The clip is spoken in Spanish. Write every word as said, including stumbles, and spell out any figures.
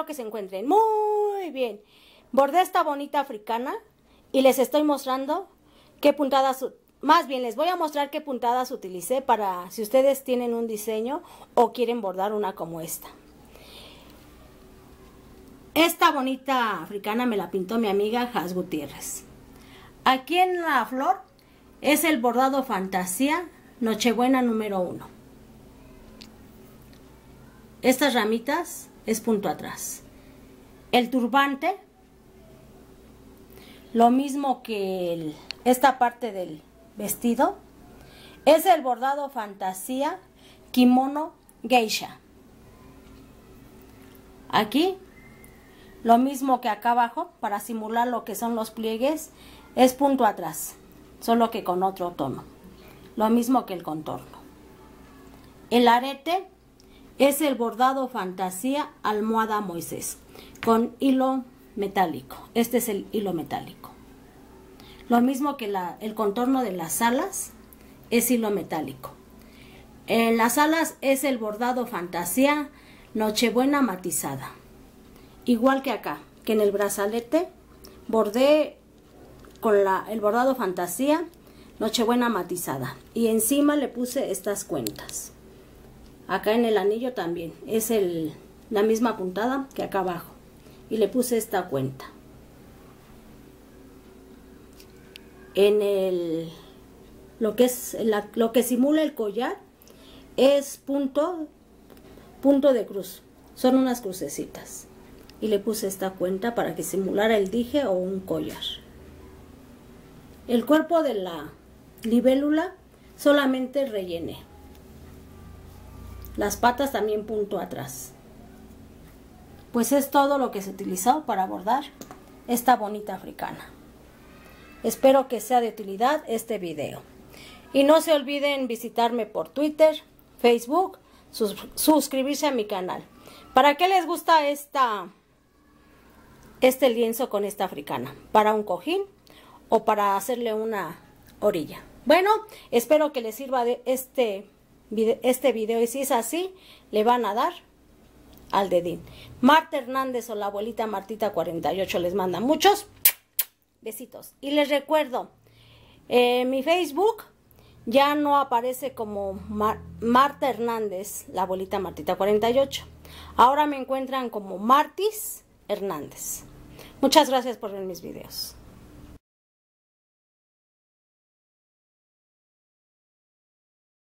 espero que se encuentren muy bien. Bordé esta bonita africana y les estoy mostrando qué puntadas, más bien les voy a mostrar qué puntadas utilicé para si ustedes tienen un diseño o quieren bordar una como esta. Esta bonita africana me la pintó mi amiga Has Gutiérrez. Aquí en la flor es el bordado Fantasía Nochebuena número uno. Estas ramitas es punto atrás. El turbante, lo mismo que el, esta parte del vestido, es el bordado Fantasía Kimono Geisha. Aquí, lo mismo que acá abajo, para simular lo que son los pliegues, es punto atrás, solo que con otro tono. Lo mismo que el contorno. El arete es el bordado Fantasía Almohada Moisés con hilo metálico. Este es el hilo metálico. Lo mismo que la, el contorno de las alas es hilo metálico. En las alas es el bordado Fantasía Nochebuena matizada. Igual que acá, que en el brazalete bordé con la, el bordado Fantasía Nochebuena matizada. Y encima le puse estas cuentas. Acá en el anillo también es el, la misma puntada que acá abajo. Y le puse esta cuenta. En el lo que es la, lo que simula el collar es punto punto de cruz. Son unas crucecitas. Y le puse esta cuenta para que simulara el dije o un collar. El cuerpo de la libélula solamente rellené. Las patas también punto atrás. Pues es todo lo que se utilizó para bordar esta bonita africana. Espero que sea de utilidad este video. Y no se olviden visitarme por Twitter, Facebook, sus, suscribirse a mi canal. ¿Para qué les gusta esta, este lienzo con esta africana? ¿Para un cojín o para hacerle una orilla? Bueno, espero que les sirva de este este video y si es así, le van a dar al dedín. Marta Hernández o la abuelita Martita cuarenta y ocho les manda muchos besitos. Y les recuerdo, eh, mi Facebook ya no aparece como Mar Marta Hernández, la abuelita Martita cuarenta y ocho. Ahora me encuentran como Martis Hernández. Muchas gracias por ver mis videos.